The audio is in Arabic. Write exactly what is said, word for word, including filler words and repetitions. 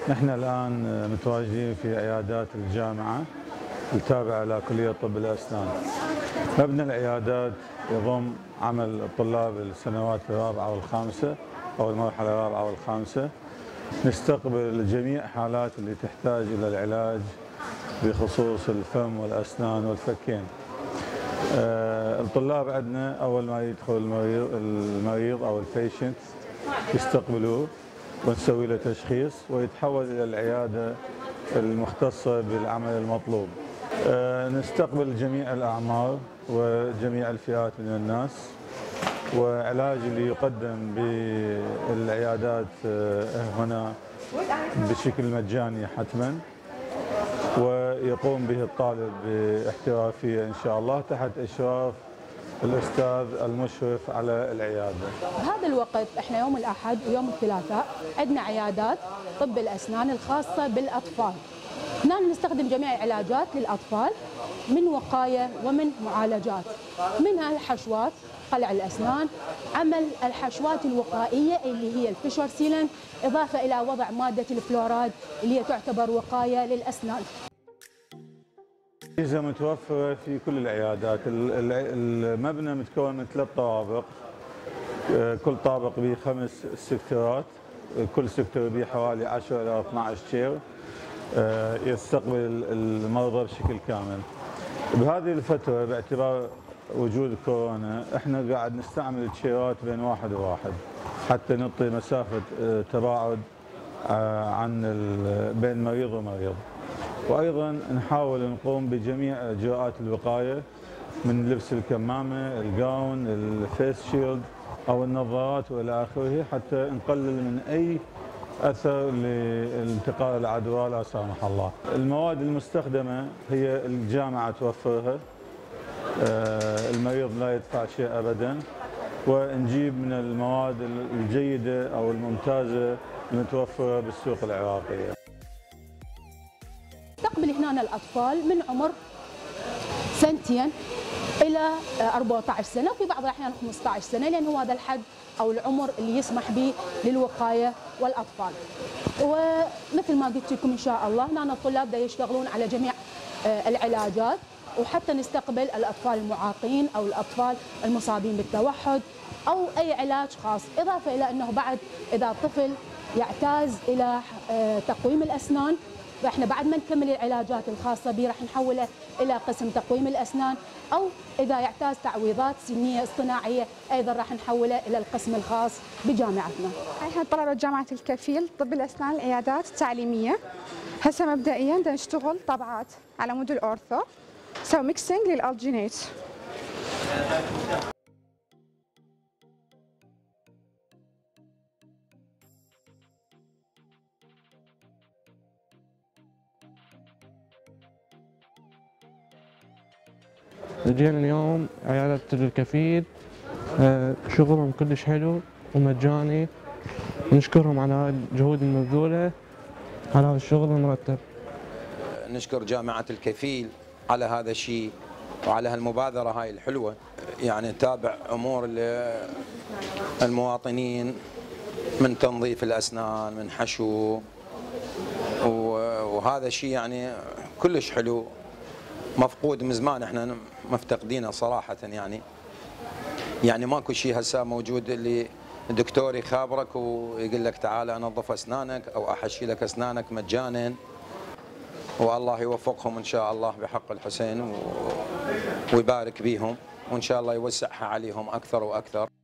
نحن الآن متواجدين في عيادات الجامعة التابعة لكلية طب الأسنان. مبنى العيادات يضم عمل الطلاب السنوات الرابعة والخامسة أو المرحلة الرابعة والخامسة. نستقبل جميع حالات اللي تحتاج إلى العلاج بخصوص الفم والأسنان والفكين. آه الطلاب عندنا أول ما يدخل المريض, المريض أو البيشنت يستقبلوه ونسوي له تشخيص ويتحول إلى العيادة المختصة بالعمل المطلوب. آه نستقبل جميع الأعمار وجميع الفئات من الناس، وعلاج اللي يقدم بالعيادات هنا بشكل مجاني حتما، ويقوم به الطالب باحترافية إن شاء الله تحت إشراف الأستاذ المشرف على العيادة. بهذا الوقت احنا يوم الأحد ويوم الثلاثاء عندنا عيادات طب الأسنان الخاصة بالأطفال. هنا نستخدم جميع العلاجات للأطفال من وقاية ومن معالجات، منها الحشوات، قلع الأسنان، عمل الحشوات الوقائية اللي هي الفيشر سيلنت، إضافة إلى وضع مادة الفلوراد اللي هي تعتبر وقاية للأسنان. الأجهزة متوفرة في كل العيادات. المبنى متكون من ثلاث طوابق، كل طابق به خمس سكترات، كل سكتر به حوالي عشرة إلى اثني عشر شير يستقبل المرضى بشكل كامل. بهذه الفترة باعتبار وجود كورونا احنا قاعد نستعمل الشيرات بين واحد وواحد حتى نعطي مسافة تباعد عن بين مريض ومريض، وايضا نحاول نقوم بجميع اجراءات الوقاية من لبس الكمامة، الجاون، الفيس شيلد او النظارات والى اخره حتى نقلل من اي اثر لانتقال العدوى لا سامح الله. المواد المستخدمة هي الجامعة توفرها، المريض لا يدفع شيء ابدا، ونجيب من المواد الجيده او الممتازه المتوفره بالسوق العراقيه. نستقبل هنا الاطفال من عمر سنتين الى أربعة عشر سنه، وفي بعض الاحيان خمسة عشر سنه، لان هو هذا الحد او العمر اللي يسمح به للوقايه والاطفال. ومثل ما قلت لكم ان شاء الله هنا الطلاب دا يشتغلون على جميع العلاجات، وحتى نستقبل الأطفال المعاقين أو الأطفال المصابين بالتوحد أو أي علاج خاص، إضافة إلى أنه بعد إذا الطفل يعتاز إلى تقويم الأسنان، فإحنا بعد ما نكمل العلاجات الخاصة به راح نحوله إلى قسم تقويم الأسنان، أو إذا يعتاز تعويضات سنية اصطناعية أيضا راح نحوله إلى القسم الخاص بجامعتنا. إحنا طلبة جامعة الكفيل طب الأسنان العيادات التعليمية. هسه مبدئيا بدنا نشتغل طبعات على مود الأورثو، نسوي ميكسينج للألجينيت. جينا اليوم عيادة الكفيل، شغلهم كلش حلو ومجاني، نشكرهم على الجهود المبذولة على هذا الشغل المرتب. نشكر جامعة الكفيل على هذا الشيء وعلى هالمبادرة هاي الحلوة، يعني نتابع أمور المواطنين من تنظيف الأسنان، من حشو، وهذا الشيء يعني كلش حلو، مفقود من زمان، احنا مفتقدينه صراحة. يعني يعني ماكو شيء هسه موجود اللي الدكتور يخابرك ويقول لك تعال انظف اسنانك او احشي لك اسنانك مجانا، والله يوفقهم ان شاء الله بحق الحسين ويبارك بيهم، وان شاء الله يوسعها عليهم اكثر واكثر.